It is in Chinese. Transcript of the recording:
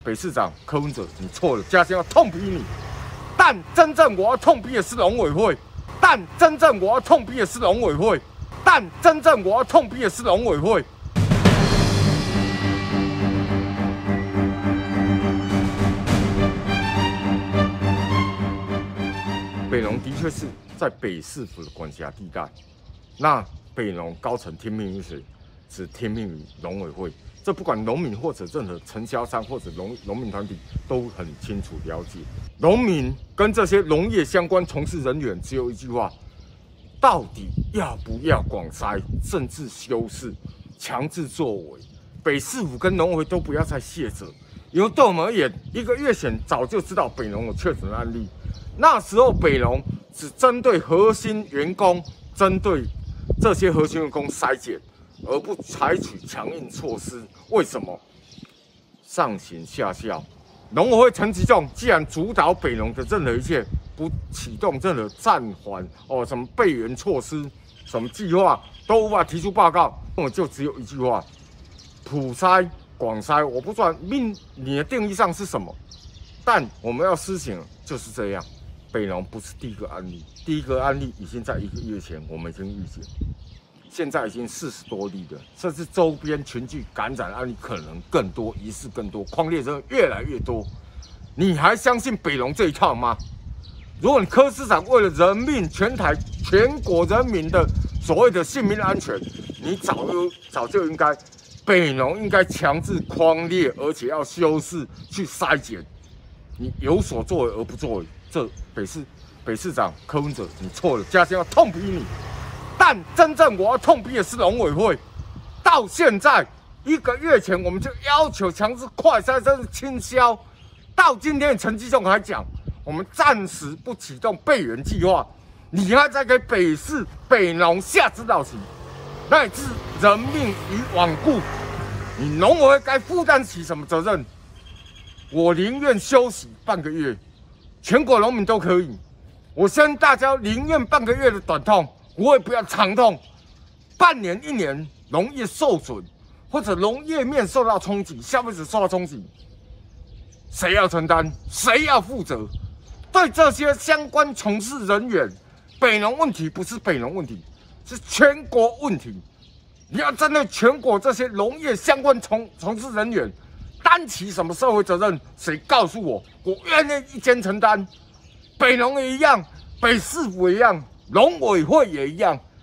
北市长柯文哲，你错了，家乡要痛批你。但真正我要痛批的是农委会，但真正我要痛批的是农委会，但真正我要痛批的是农委会。北农的确是在北市府的管辖地带，那北农高层听命于谁？只听命于农委会。这不管农民或者任何承销商或者农民团体都很清楚了解。农民跟这些农业相关从事人员只有一句话：到底要不要广筛、甚至修饰、强制作为？北市府跟农委会都不要再卸责，因为对我们而言，1个月前早就知道北农有确诊案例。那时候北农只针对核心员工，针对这些核心员工筛检，而不采取强硬措施。为什么？上行下效。农委会陈吉仲既然主导北农的任何一切，不启动任何暂缓什么备援措施、什么计划，都无法提出报告，我就只有一句话：普筛、广筛。我不知道你的定义上是什么，但我们要施行就是这样。北农不是第一个案例，第一个案例已经在1个月前我们已经预警，现在已经40多例了，甚至周边群聚感染案例可能更多，疑似更多，匡列人越来越多。你还相信北农这一套吗？如果你柯市长为了人民全国人民的所谓的性命安全，你早就应该北农应该强制匡列，而且要修饰去筛检。你有所作为而不作为，这北市长柯文哲，你错了，家乡要痛批你。但真正我要痛批的是农委会，到现在1个月前我们就要求强制快筛甚至清消，到今天陈吉仲还讲我们暂时不启动备援计划，你还在给北农下指导棋，乃至人命与罔顾，你农委会该负担起什么责任？我宁愿休息半个月，全国农民都可以。我相信大家宁愿半个月的短痛，我也不要长痛。半年、1年，农业受损，或者农业面受到冲击，消费者受到冲击，谁要承担？谁要负责？对这些相关从事人员，北农问题不是北农问题，是全国问题。你要针对全国这些农业相关从事人员担起什么社会责任？谁告诉我？我愿意一肩承担。北农也一样，北市府也一样，农委会也一样。